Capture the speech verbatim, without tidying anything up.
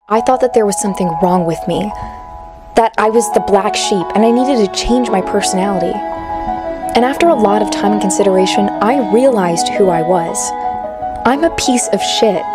I thought that there was something wrong with me, that I was the black sheep and I needed to change my personality. And after a lot of time and consideration, I realized who I was. I'm a piece of shit.